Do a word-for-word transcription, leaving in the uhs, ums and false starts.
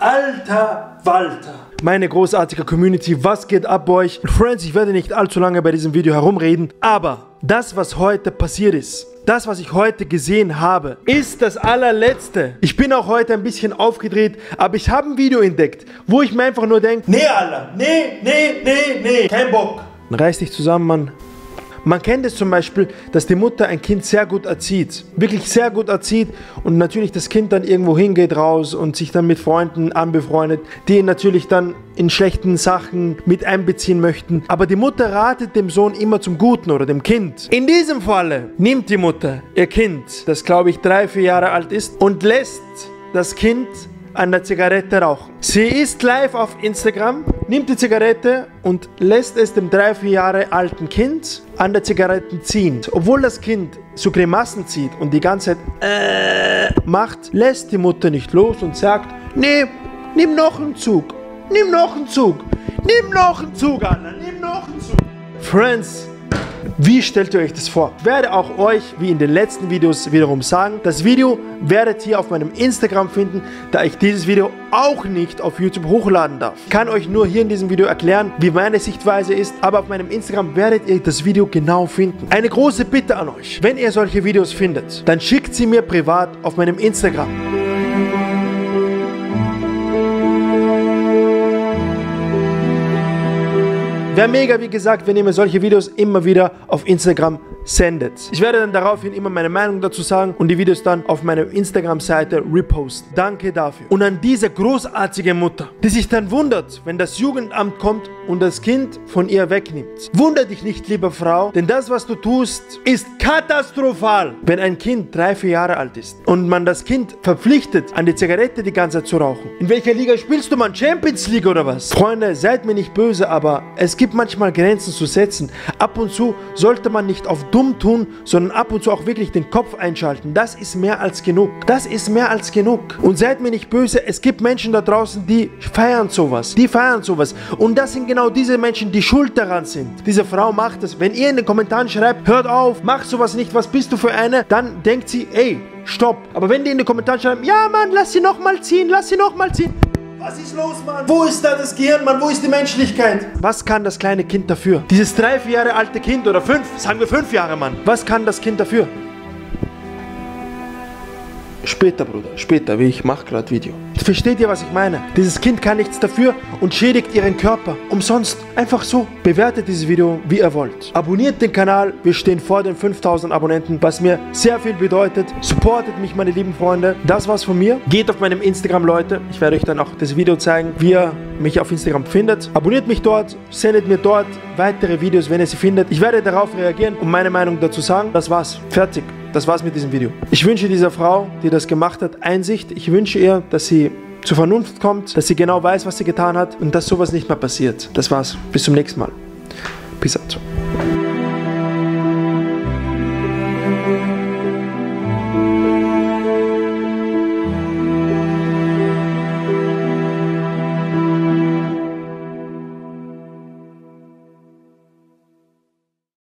Alter Walter. Meine großartige Community, was geht ab bei euch? Friends, ich werde nicht allzu lange bei diesem Video herumreden, aber das, was heute passiert ist, das, was ich heute gesehen habe, ist das allerletzte. Ich bin auch heute ein bisschen aufgedreht, aber ich habe ein Video entdeckt, wo ich mir einfach nur denke, nee, Alter, nee, nee, nee, nee, kein Bock. Dann reiß dich zusammen, Mann. Man kennt es zum Beispiel, dass die Mutter ein Kind sehr gut erzieht, wirklich sehr gut erzieht und natürlich das Kind dann irgendwo hingeht raus und sich dann mit Freunden anbefreundet, die ihn natürlich dann in schlechten Sachen mit einbeziehen möchten. Aber die Mutter ratet dem Sohn immer zum Guten oder dem Kind. In diesem Falle nimmt die Mutter ihr Kind, das glaube ich drei, vier Jahre alt ist, und lässt das Kind an der Zigarette rauchen. Sie ist live auf Instagram, nimmt die Zigarette und lässt es dem drei, vier Jahre alten Kind an der Zigarette ziehen. Obwohl das Kind so Grimassen zieht und die ganze Zeit äh macht, lässt die Mutter nicht los und sagt, nee, nimm noch einen Zug, nimm noch einen Zug, nimm noch einen Zug, Anna, nimm noch einen Zug. Friends, wie stellt ihr euch das vor? Ich werde auch euch, wie in den letzten Videos, wiederum sagen, das Video werdet ihr auf meinem Instagram finden, da ich dieses Video auch nicht auf YouTube hochladen darf. Ich kann euch nur hier in diesem Video erklären, wie meine Sichtweise ist, aber auf meinem Instagram werdet ihr das Video genau finden. Eine große Bitte an euch, wenn ihr solche Videos findet, dann schickt sie mir privat auf meinem Instagram. Wäre mega, wie gesagt, wenn ihr mir solche Videos immer wieder auf Instagram sendet. Ich werde dann daraufhin immer meine Meinung dazu sagen und die Videos dann auf meiner Instagram-Seite reposten. Danke dafür. Und an diese großartige Mutter, die sich dann wundert, wenn das Jugendamt kommt und das Kind von ihr wegnimmt. Wunder dich nicht, liebe Frau, denn das, was du tust, ist katastrophal. Wenn ein Kind drei, vier Jahre alt ist und man das Kind verpflichtet, an die Zigarette die ganze Zeit zu rauchen. In welcher Liga spielst du, man? Champions League oder was? Freunde, seid mir nicht böse, aber es gibt manchmal Grenzen zu setzen. Ab und zu sollte man nicht auf dumm tun, sondern ab und zu auch wirklich den Kopf einschalten. Das ist mehr als genug. Das ist mehr als genug. Und seid mir nicht böse, es gibt Menschen da draußen, die feiern sowas. Die feiern sowas. Und das sind genau diese Menschen, die schuld daran sind. Diese Frau macht es. Wenn ihr in den Kommentaren schreibt, hört auf, mach sowas nicht, was bist du für eine, dann denkt sie, ey, stopp. Aber wenn die in den Kommentaren schreiben, ja Mann, lass sie nochmal ziehen, lass sie nochmal ziehen. Was ist los, Mann? Wo ist da das Gehirn, Mann? Wo ist die Menschlichkeit? Was kann das kleine Kind dafür? Dieses drei, vier Jahre alte Kind oder fünf, sagen wir fünf Jahre, Mann. Was kann das Kind dafür? Später, Bruder, später, wie ich mache gerade Video. Versteht ihr, was ich meine? Dieses Kind kann nichts dafür und schädigt ihren Körper. Umsonst. Einfach so. Bewertet dieses Video, wie ihr wollt. Abonniert den Kanal. Wir stehen vor den fünftausend Abonnenten, was mir sehr viel bedeutet. Supportet mich, meine lieben Freunde. Das war's von mir. Geht auf meinem Instagram, Leute. Ich werde euch dann auch das Video zeigen, wie ihr mich auf Instagram findet. Abonniert mich dort. Sendet mir dort weitere Videos, wenn ihr sie findet. Ich werde darauf reagieren und meine Meinung dazu sagen. Das war's. Fertig. Das war's mit diesem Video. Ich wünsche dieser Frau, die das gemacht hat, Einsicht. Ich wünsche ihr, dass sie zur Vernunft kommt, dass sie genau weiß, was sie getan hat und dass sowas nicht mehr passiert. Das war's. Bis zum nächsten Mal. Peace out.